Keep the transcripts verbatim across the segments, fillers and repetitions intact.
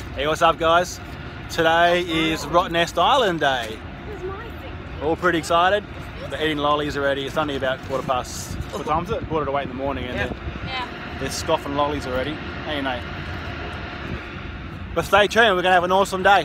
Hey, what's up guys? Today is Rottnest Island Day. All pretty excited. They're eating lollies already. It's only about quarter past, what time is it? Quarter to eight in the morning and Yeah. they're, Yeah. they're scoffing lollies already. Hey, you know. But stay tuned, we're going to have an awesome day.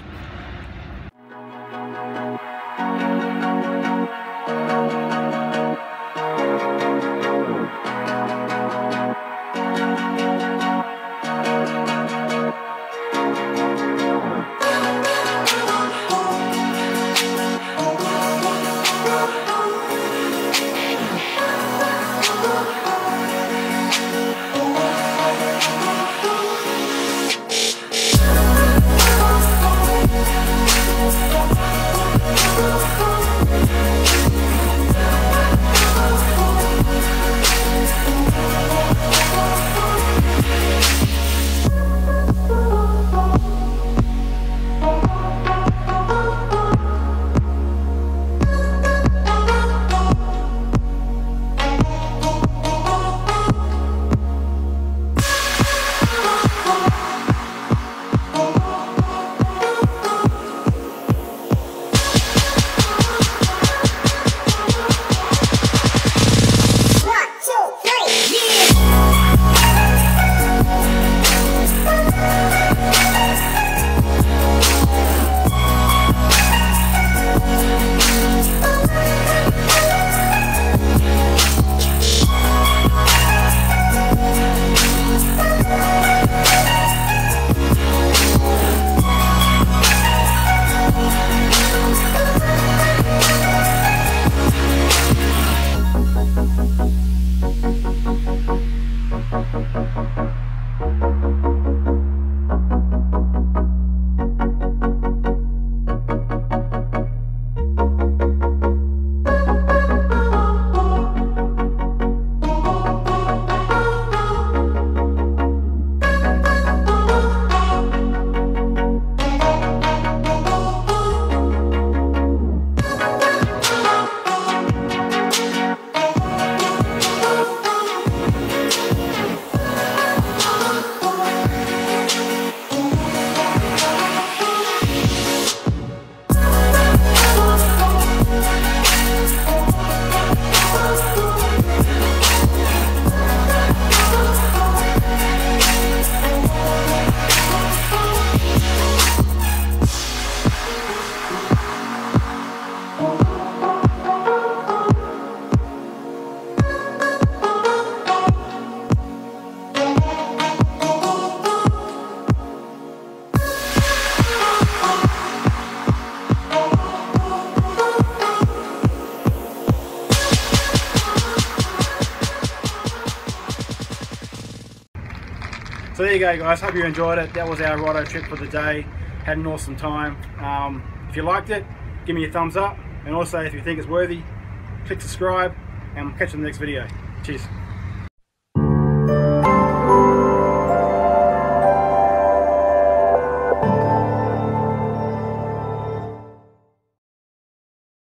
So there you go guys, hope you enjoyed it. That was our Rotto trip for the day. Had an awesome time. Um, if you liked it, give me a thumbs up. And also if you think it's worthy, click subscribe and we'll catch you in the next video. Cheers.